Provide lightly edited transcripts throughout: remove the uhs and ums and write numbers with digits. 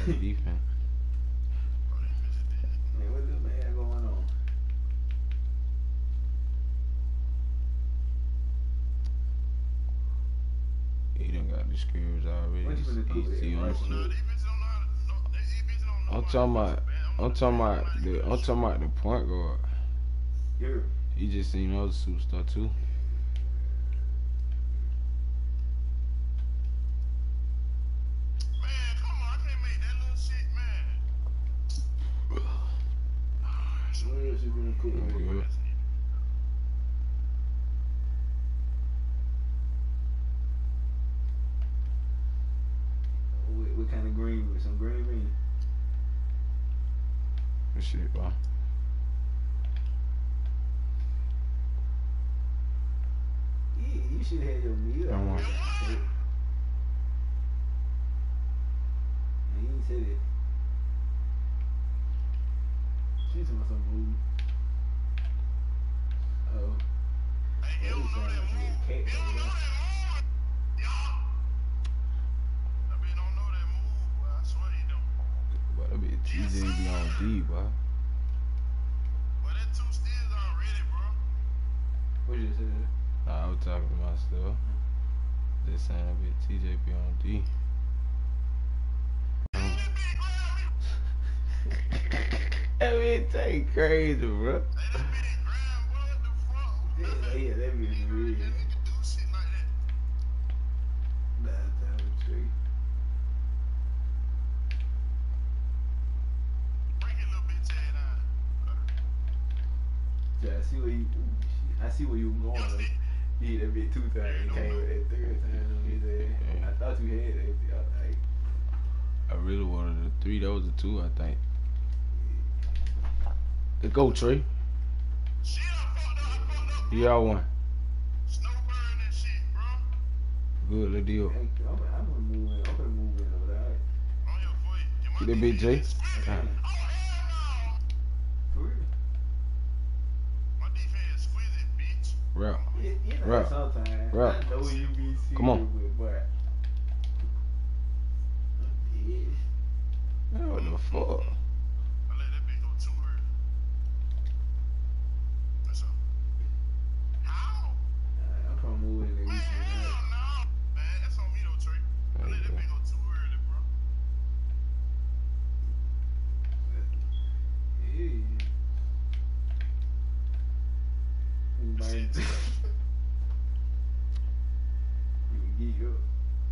some defense. Man, what this man going on? He done got the scrims already. What you finna cook with Easy that on the rice? foot. I'm talking about the point guard. Here. He just seen other superstar too. What else you finna cook with it? Good. What kind of green with some green beans? Good shit, bro. Yeah, you should have your meal. Come on. And he ain't said it. She's talking about some movie. Oh. Hey, you sound like some little cat over there. But that be TJ be on D, boy. What you said? Nah, I was talking to myself. Just saying that be TJ be on D. That bitch take crazy, bro. Yeah, that be real. Nah, tell the truth. Yeah, I see where you going. Like, you hit that bit 2 times and came with that 3rd time on his ass. Yeah. I thought you had that. Like, I really wanted a 3. That was a 2, I think. Let's go, Trey. Y'all won. Good, let's deal. I'm gonna move in. I'm gonna move in over there. Get that bitch, Jay. God. For real. Rap. You know, Right. sometimes Right. I know you be serious Come on. with, but yeah. Man, what the fuck? I'm gonna move in the weekend. Yeah. We might. You can get up.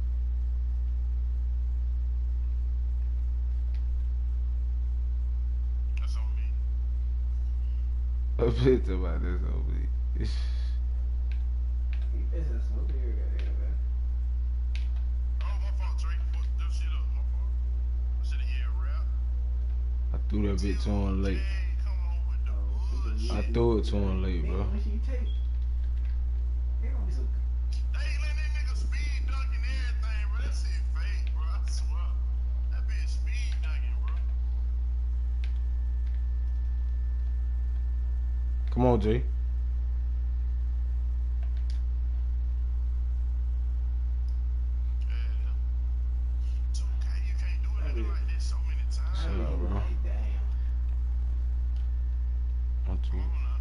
A bitch about this over here. It's a smoke here, goddamn, man. I threw that bitch to him late. Oh, I threw it to him late, bro. Man, what you take? They gonna be some. Come on, Jay. Shut up, bro. Like, damn. I'm too.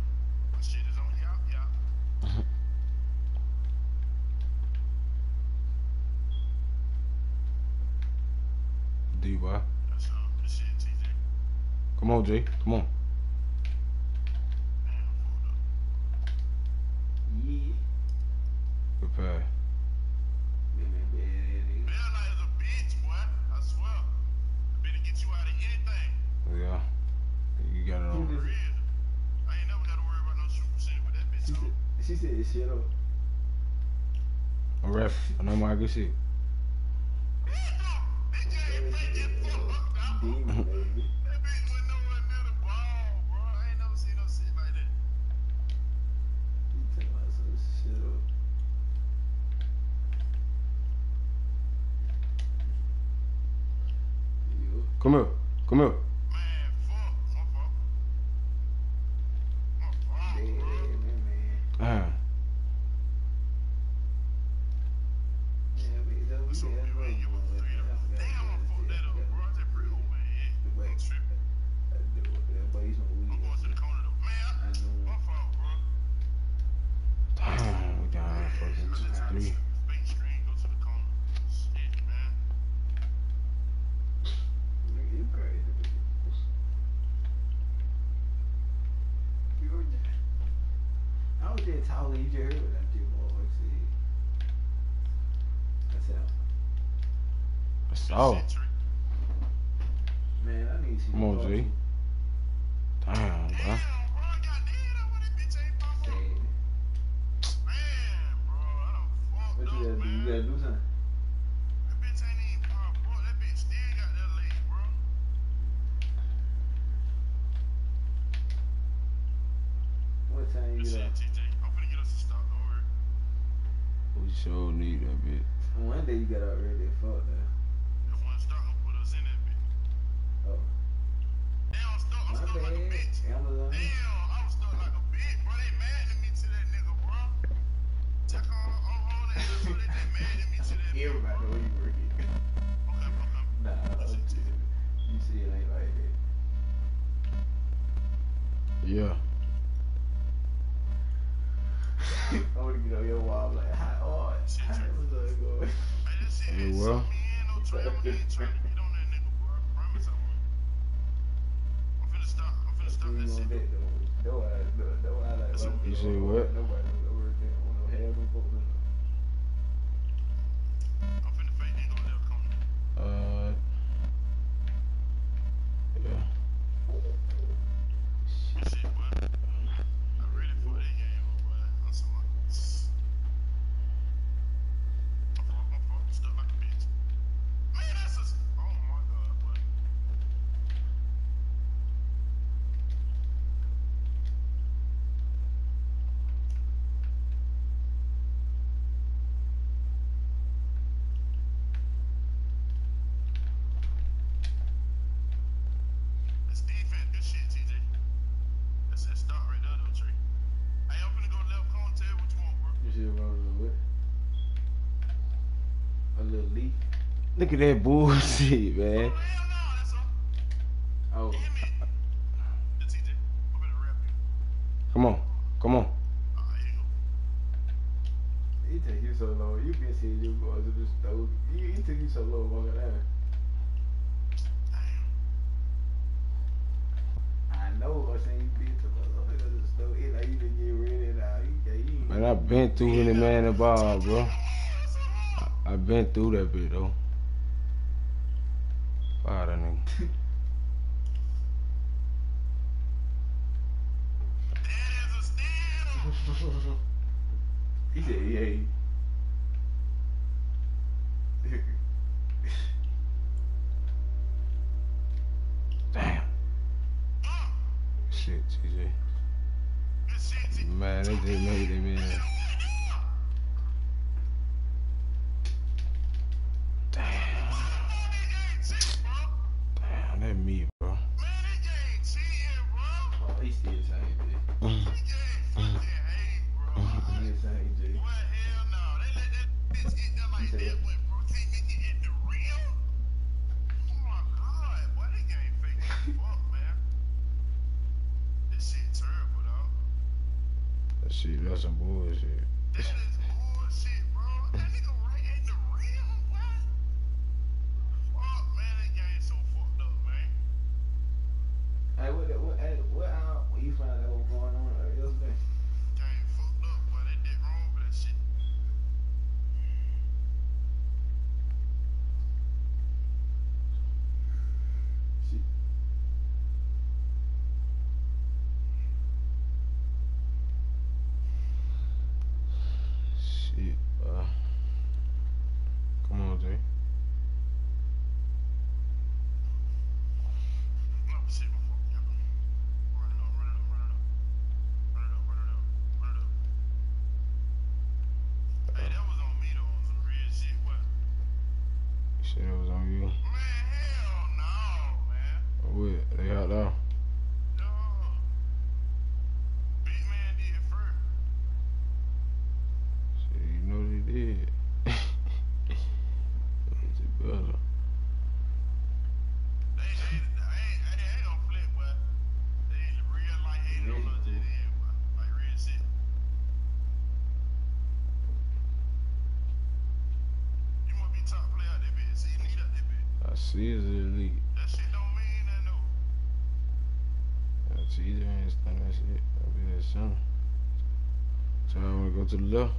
D, boy. Come on, Jay. Come on. Yeah. Good pass. Man, Yeah. You got it on. She said shut up. I'm ref. I know my good shit. Demon, baby. You talking about some shut up. Yo. Come here. Come here. Man. Ah. Yeah, we got soft. Man, I need to see Come on, the G. Damn, bro. Sad. What you gotta do? You gotta do something. What time you get up? We sure need that bitch. One day you got out ready as fuck though. Oh. My bad. Amazon. Everybody know you working. Nah, you see it ain't like that. Yeah. I wanna get on your wall like, how hard? How Amazon going? You well? You say what? Nobody knows the word there. I don't know half them folks in Yeah. You should run a what? A little leaf. Look at that bullshit, man. Oh. Come on. Come on. It take you so long. You been seeing you going to the stove. It took you so long walking down. I know. I seen you been to the stove. It like you been getting ready now. You Man, I been through any man the ball, bro. I been through that bit though. Fire that nigga. He said, yeah. Damn. Shit, TJ. Man, they just made it, man. Damn. Damn, that me, bro. Oh, he still the same, G. He the same, G. He said, That shit, that's some bullshit. hey, what you find out what was going on yesterday? Shit. Shit, come on, Jay. You said it was on you? What? They out there? Shit, you know they did. It's better. I see it's elite. TJ ain't stand that shit. I'll be that center. So I wanna go to the left.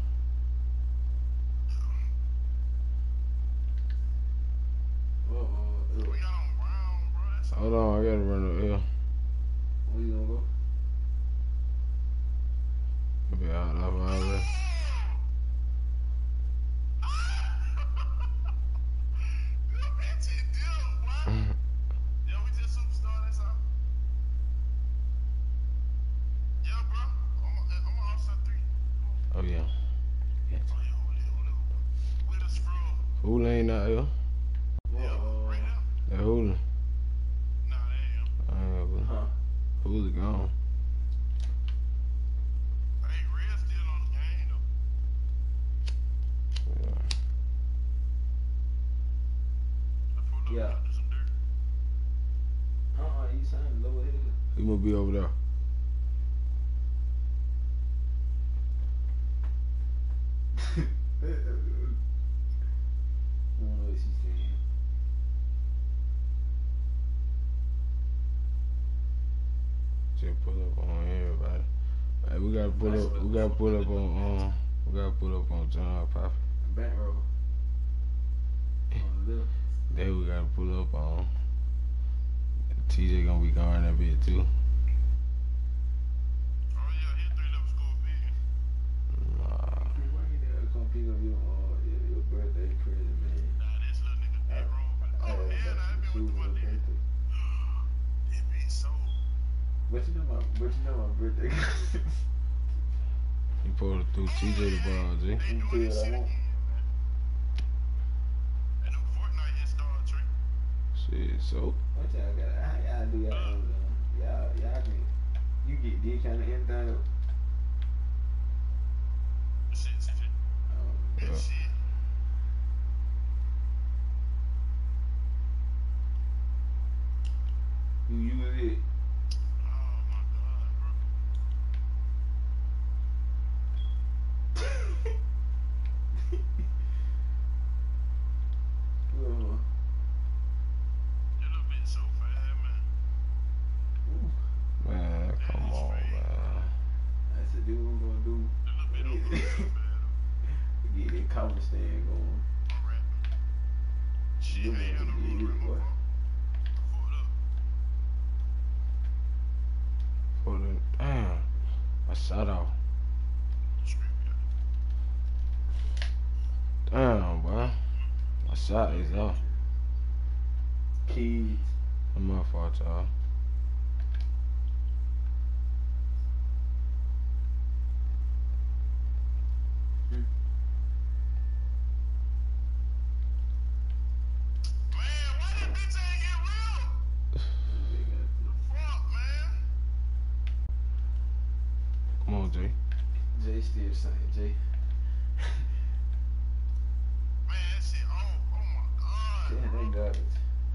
Hold on, I gotta run up here. Where you gonna go? Be out of already. Oh yeah. Who ain't out here? That Hula. Huh? Hula gone. Yeah. You signed lower head. He must be over there. I don't know what she's saying. Just pull up on everybody. Hey, we gotta pull up. We gotta pull up on. We gotta pull up on John Poppy. Back row. On the left. Then we gotta pull up on. TJ gonna be going that bit too. Nah. Why you there to come pick up your birthday present, man? I had some shoes for your birthday. But you know my birthday. You pulled it through TJ the ball, G. You can tell what I want. Shit, so. What y'all got? How y'all do y'all own? Y'all can. You get this kind of anything up. Yeah. You use it. Man, come on, man. I said, dude, what we gonna do? Get that cover stand going. You man can get it, boy. For the damn, I shot off. Damn, boy. My shot is off. Kids. That's my fault, y'all. Come on, Jay. Jay still saying, Jay. Damn, that garbage.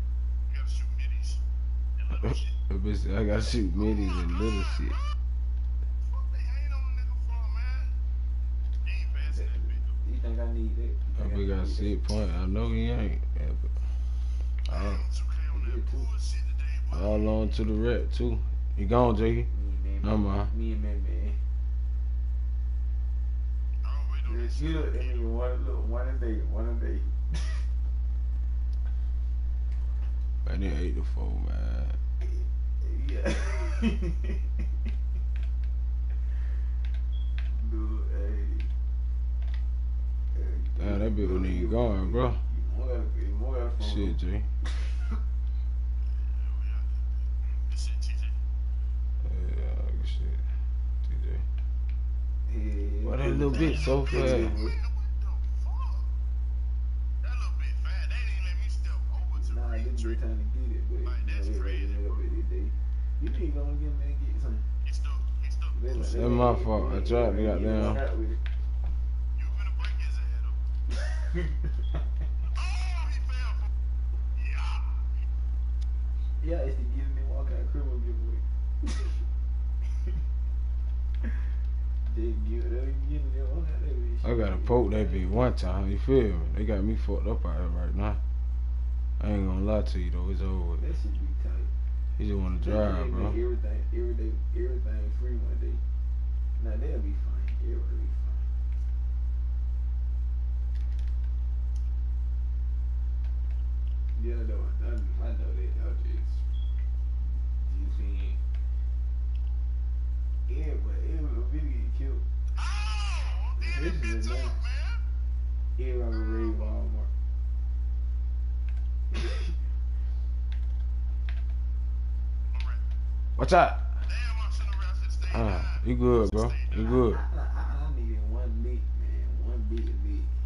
That bitch said I gotta shoot middies and little shit. You think I need that? That bitch got a 6 point. I know he ain't. Yeah, but all on to the rep, too. He gone, Jay. No, man. Me and man. You look, that nigga one a day. Man, they 8 to 4, man. Yeah. Dude, hey. Damn, that bitch wasn't even going, bro. More Shit, Jay. Yeah, good shit. TJ. Why that little bit so fast? Nah, I didn't get time to get it, but you need to go and get him and get something. That's my fault. I tried to goddamn. Yeah, it's the get him and walk out criminal giveaway. I gotta poke that bitch one time, you feel me? They got me fucked up out here right now. I ain't gonna lie to you though, it's over with. That shit be tight. He just wanna drive, bro. Everything free one day. Nah, they'll be fine. Everybody be fine. Yeah, though, I know that. I just seen. Yeah, but it was a video get killed. This is a man. Everybody will raid Walmart. Watch out. You good, bro. You good. I needed one lick, man. One big lick.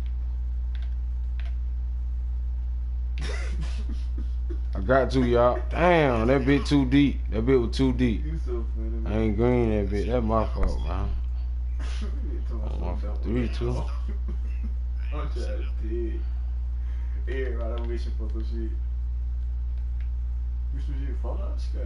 I got to, y'all. Damn, that bit too deep. That bit was too deep. You so funny, man. I ain't green that bit. That's my fault, man. I'm 3-2. I'm trying to tell you. Everybody, I'm wishing for some shit. Wish some shit fall out of the sky.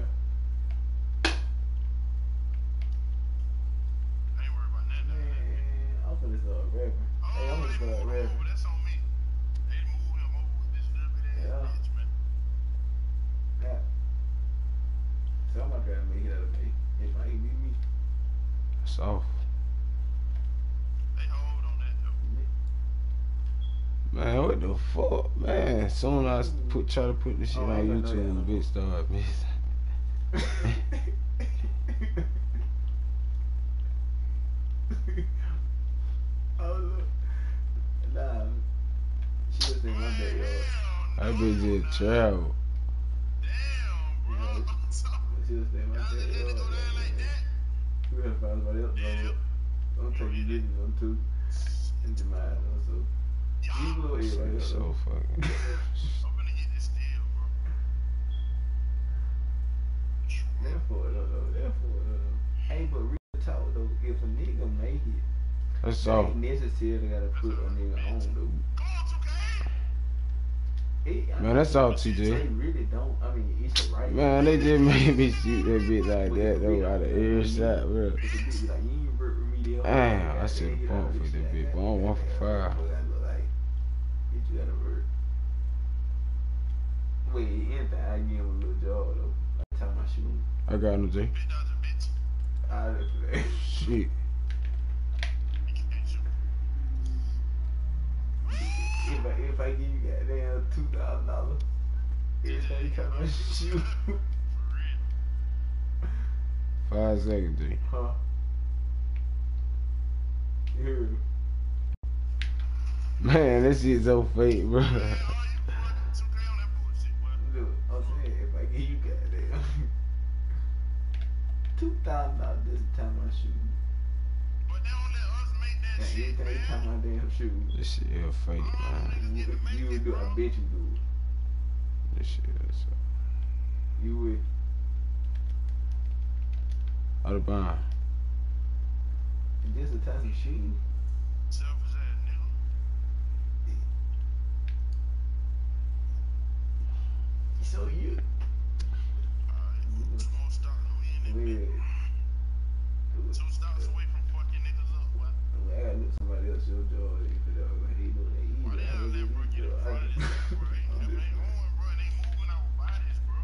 I'm finna start rapping. Hey, I'm gonna start rapping. That's on me. They move him over with this little bit ass bitch, man. Yeah. Somebody gotta make it out of me. It might be me. Soft. They hold on that though. Man, what the fuck, man? Soon as I try to put this shit Oh, I on know that. YouTube, bitch start missing. Oh look. Nah. She was in one backyard. That bitch just travel. You know, she was in my backyard. We gotta find somebody else. Don't take you business on two. In your mind also. You blow everybody else. So fucking. I'm gonna get this steal, bro. Therefore, though. Hey, but real talk though, if a nigga make it, That's they soft. ain't necessarily gotta put a nigga on though. Man, that's all, TJ. They really don't. I mean, it's a right. Man, they just made me shoot that bitch like that though, out of every shot, bro. It's a bitch be like, you ain't work with me there. Damn, I should have bumped for that bitch, but I'm 1 for 5. Bitch, you gotta work. Wait, anything, I give him a little job though. Like time I shoot him. I got no J. I look for that. Shit. If I give you goddamn $2,000, every time you come and shoot. 5 seconds, J. Huh? You heard me? Man, that shit so fake, bro. Look, I'm saying, if I give you goddamn $2,000 this time I shoot. Yeah, every time I damn shoot. This shit is fake, man. You would do, I bet you do it. This shit is You would. out of bounds. And this the time you shooting. So you. Weird. Two stops away from fucking niggas up, boy. I gotta look somebody else your job. They could have doing that easy. Bro, they out there, bro, get in front of this shit, bro. Ain't going, bro. They moving our bodies, bro.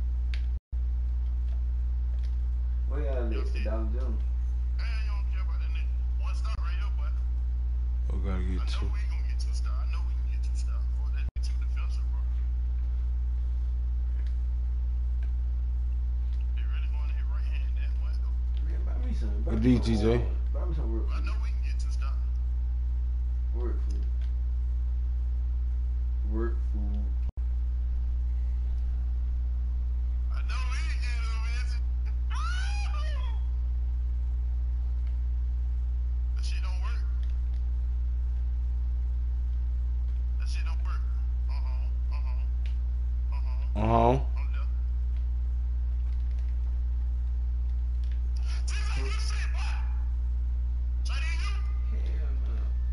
Where y'all live? Down Jones. Hey, you don't care about that nigga. One stop right here, boy. We gotta get I know two. we gonna get two stops. I know we can get two stops. Bro, that nigga too defensive, bro. They really going to hit right hand. That's one go. Man, buy me some. What DTJ? Buy me some work I food. know we can get two stops. Work food. Work food. I know we can get them, man. That shit don't work. That shit don't work. Uh-huh. On left. Take that shit, boy. Try to you. Hell no.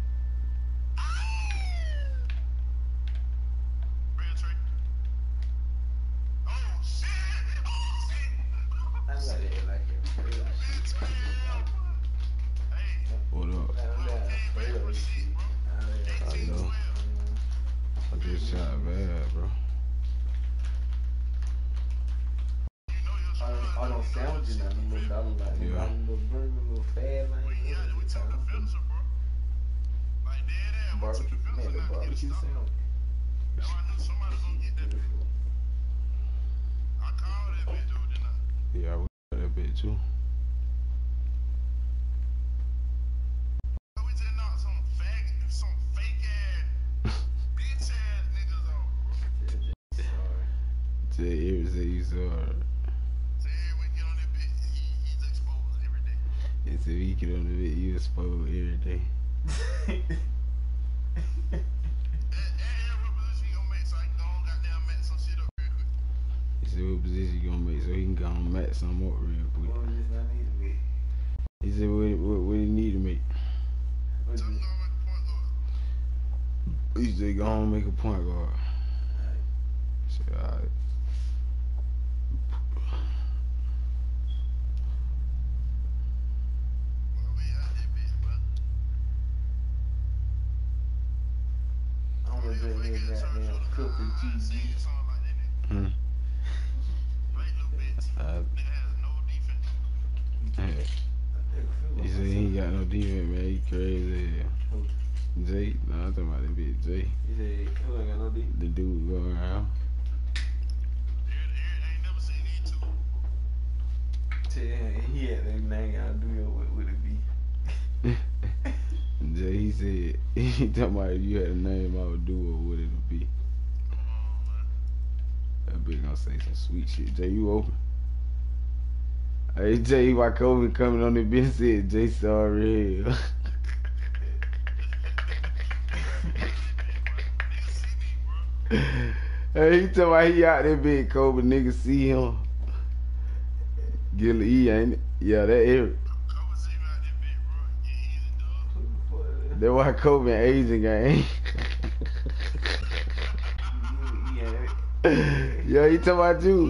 Real trick. Oh shit! Oh shit! I like that like it. Real shit. Hey, What up? I don't know. Real shit. I know. I just shot bad, bro. All those sandwiches now, them little dollar like Yeah. them little burger, little fat like yeah, we took defensive, bro. Like dead ass, we took barbecue, man, defensive. the barbecue sandwich. Now I knew somebody was gonna get that. Beautiful. I called that bitch, dude, didn't I? too. We just knocked some fake ass, bitch ass niggas off, bro. Jay ever say you sorry. So when you get on that bitch, he's exposed every day. He said he get on the bit, you exposed every day. What position you gonna make so I can go on goddamn match some shit up real quick? He said what position you gonna make so he can go and match something up real quick. What was this I need to be? He said what he need to make. What's Tell this? me go make a point guard. He said go on and make a point guard. Alright. I said alright. Well, we out that bitch, bro. I'm gonna drink me a goddamn cup of cheese. Hmm. He said he ain't got no defense, man. He crazy as hell. Jay, nah, I'm talking about that bitch Jay. He said, who ain't got no D? The dude going around. Tell him he had that name I do what would it be? Jay, he said, he talking about if you had a name, I would do what would it be. That bitch gonna say some sweet shit. Jay, you open? Hey, Jay, why Kobe coming on the bench said, Jay sorry hell. Hey, he talking about he out there big Kobe, niggas see him. Get E, ain't it? Yeah, that Eric. That's why Kobe and Asian gang. Yeah, he talking about you.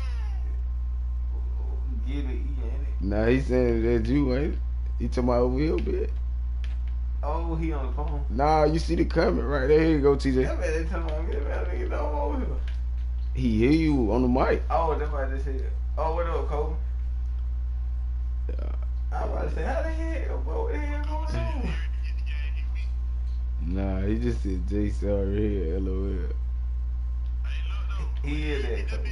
Get it, ain't it? Nah, he saying that you ain't it? He talking about over here, bitch. Oh, he on the phone. Nah, you see the comment right there. Here you go, TJ. That man they talking about me. That nigga know I'm over here. He hear you on the mic. Oh, that's what I just said. Oh, what up, Kobe? Yeah. I was about to say, how the hell, bro? What the hell going on? Nah, he just said Jay sorry here, LOL. He is that, Kobe.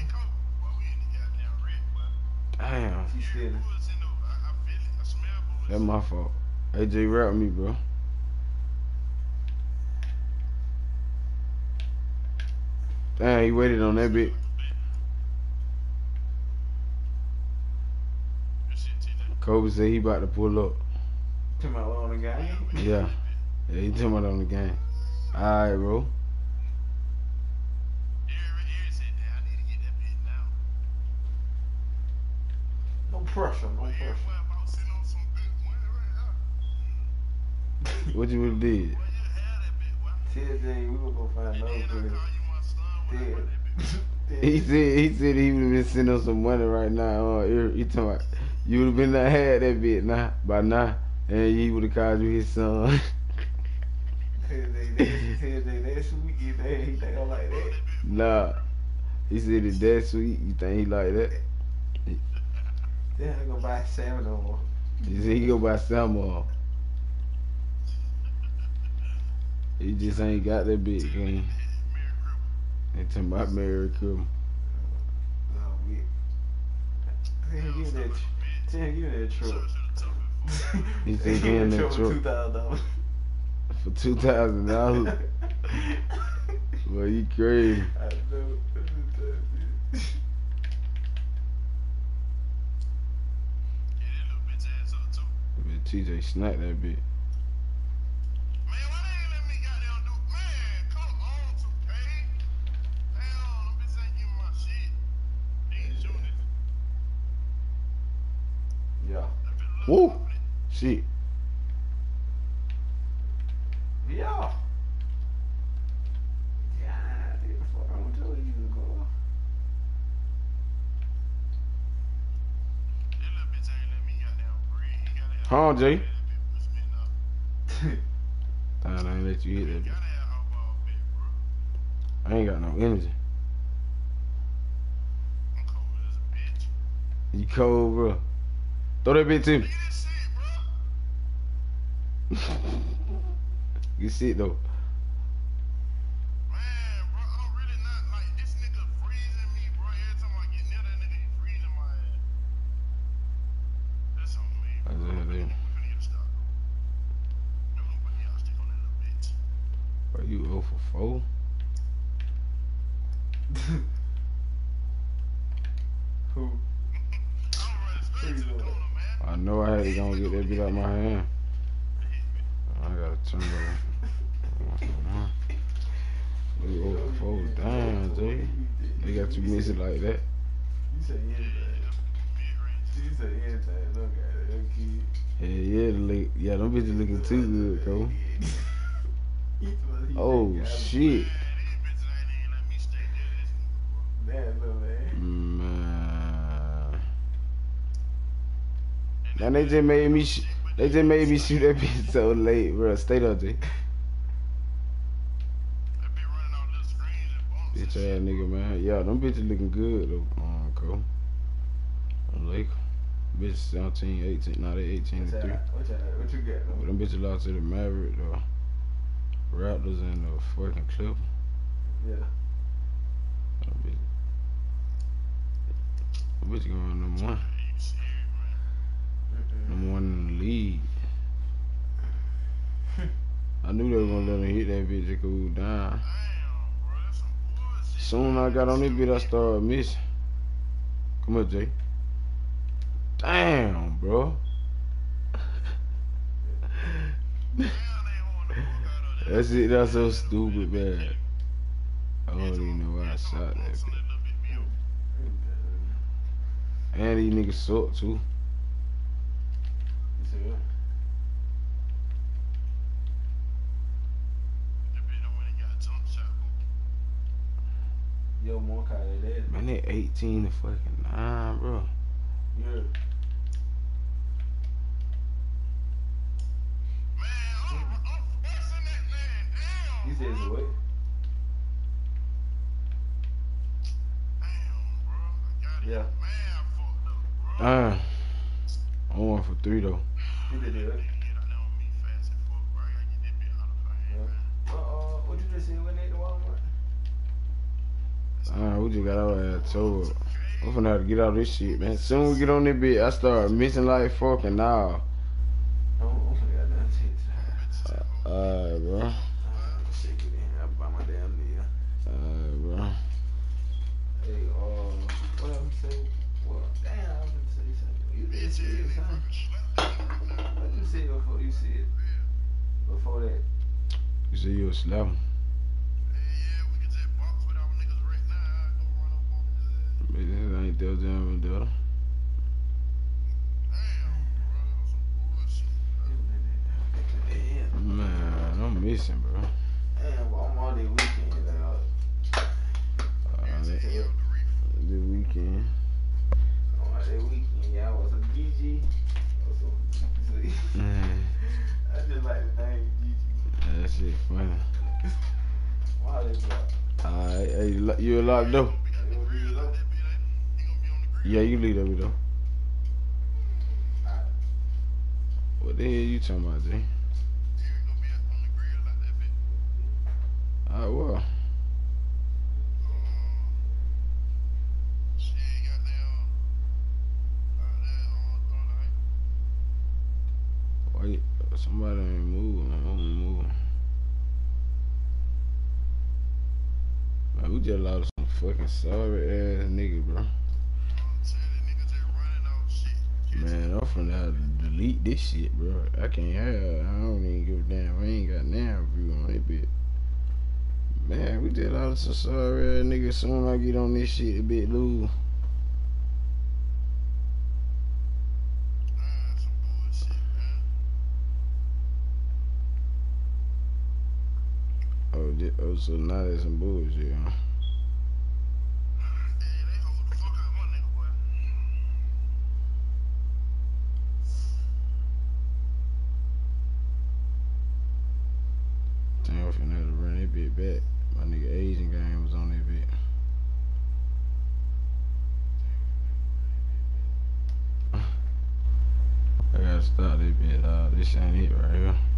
Damn, She stealing. that's my fault. Hey, Jay, rap me, bro. Damn, he waited on that bit. Kobe said he about to pull up. To my on the game. Yeah. Yeah, he talking about on the game. Alright, bro. No pressure, no pressure. What you would've did? TJ, we gonna go find another place. He said he would've been sending us some money right now. He talking about you would've been not had that bit now by now, and he would've called you his son. TJ, that sweet, he think I'm like that. Nah, he said it's that sweet. You think he like that? Then I go buy salmon no more. He said he go buy salmon. He just ain't got that bit clean. They talking about Merry Christmas. No, we. Tell him give me that truck. He said give him that truck. $2,000. For $2,000. Boy, you crazy. I know. But TJ snapped that bit. Yeah. Woo! Shit. Yeah. Yeah, fuck, I'm gonna tell you to go. Huh, Jay? I ain't let you hit that bit. I ain't got no energy. You cold, bro. Throw that bit to me. Good shit, though. I know I had to go and get that bit out my hand. I gotta turn it over. They over 4 down, Jay. They got you missing like that. You say anything. You say anything. Look at it. That kid. Yeah, them bitches looking too good, Cole. Oh, shit. Damn, little man. Man. Now they just made me shoot that bitch so late, bro. Stay there, Jay. Bitch ass nigga, man. Yeah, them bitches looking good though. Cole. Lake. Bitch 17, 18, nah, they 18 to 3. What you got? But them bitches lost to the Maverick, though. Raptors and the fucking Clipper. Yeah. Them bitch going number 1. Number 1 in the league. I knew they were gonna let him hit that bitch to cool down. Soon I got on this bitch, I started missing. Come here, Jay. Damn, bro. That's it. That's so stupid, man. I don't even know why I shot that bitch. And these niggas suck too. You see what? Yo, more kind of that. Man, they 18 to fucking 9, bro. Yeah. You said it's what? Yeah. I'm 1 for 3 though. You did it. What you just said when they the Walmart? We just got our ass told. I'm finna have to get out of this shit, man. Soon we get on this bitch, I start missing like fucking now. I'm finna got down to Alright, bro. shake it in. I buy my damn meal. Alright, bro. Hey, what I'm saying? Well, damn, I was gonna say something. You did say it, son. What you say before you see it? Before that? You say you a slap him. This ain't Del Jam Del. Man, I'm missing, bro. Damn, but I'm all day weekend out. This weekend. On that weekend, y'all was some GG. I just like the name GG. That shit funny. Why they block? Alright, hey, you locked though? They gonna leave it up? Yeah, you leave that with though. Alright. What the hell you talking about, Jay? Alright, well. Why you, somebody ain't moving, man. I'm moving. Man, we just lost some fucking sorry ass nigga, bro. Man, I'm finna have to delete this shit, bro. I can't have. I don't even give a damn. I ain't got damn view on that bitch. Man, we just lost some sorry ass nigga. Soon I get on this shit, a bit lose. Oh, so now there's some bullshit, huh? Damn, I'm finna have to run that bit back. My nigga Asian game was on that bit. I gotta stop that bit, this ain't it right here.